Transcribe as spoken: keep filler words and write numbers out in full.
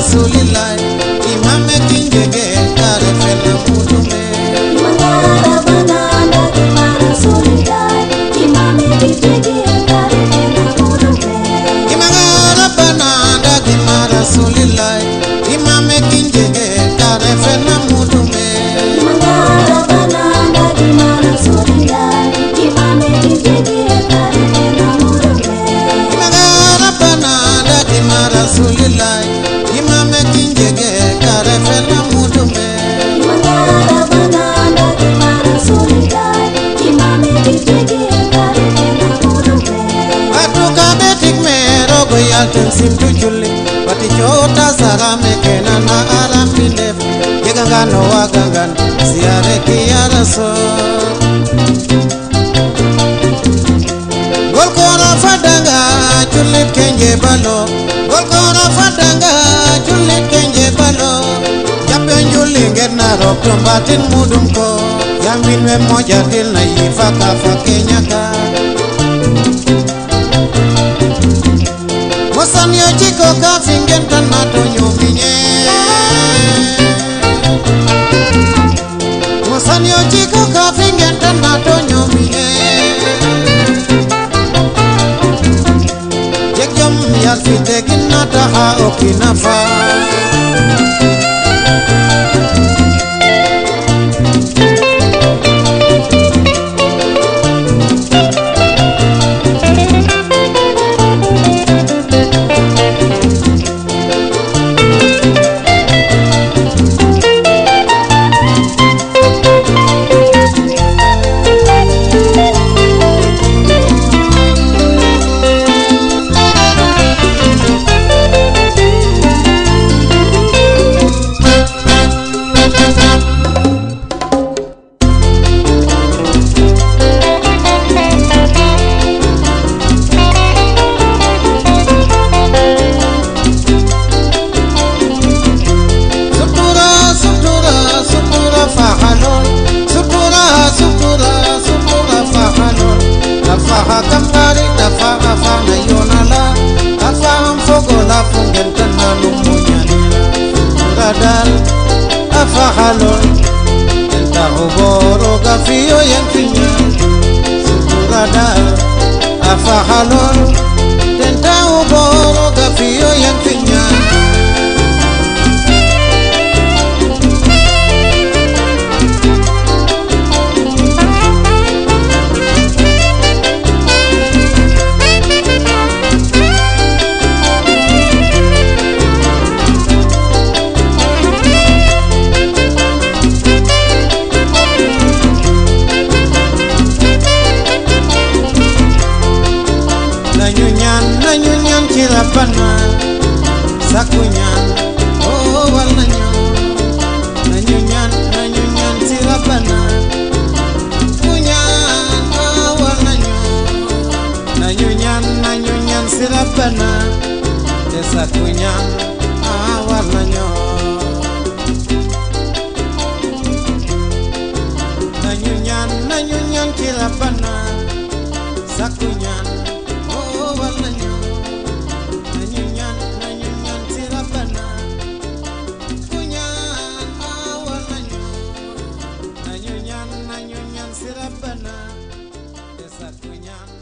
Rasulillah imame kinjege kare fela mudume Mangara banana gima Rasulillah imame kinjege kare fela mudume Imangara banana gima Rasulillah imame kinjege kare fela mudume Mangara banana gima Rasulillah imame kinjege kare fela mudume Imangara banana gima Rasulillah imame kinjege kare fela mudume Mangara banana gima Rasulillah imame kinjege kare fela mudume Batu kabetik mero goyalten simtu julli Bati chota sarame kenana aram bindef Yegangano wagangan siare kia Rasul Golkora fadanga jullit kenje balo Golkora fadanga jullit kenje balo Japen julli ngerna rok tombatin mudum ko Yamin we moja dil na yifaka fakenyaka Mosan yo chiko ka fingen tan mato nyominye Mosan yo chiko ka fingen tan mato nyominye Jek jom yal fite ginata ha okinafa Afahalon enta uboro gafio yang finya Sukuradal afahalon enta uboro gafio yang finya Nanyunyan kirapana sakunyan oh walnanyo Nanyunyan nanyunyan sirapana kunyan oh walnanyo Nanyunyan nanyunyan sirapana desa kunyan ah walnanyo Nanyunyan nanyunyan kirapana sakunyan oh walnanyo Nanyunyan nanyunyan sirapana kunyan ah walnanyo Nanyunyan nanyunyan sirapana desa kunyan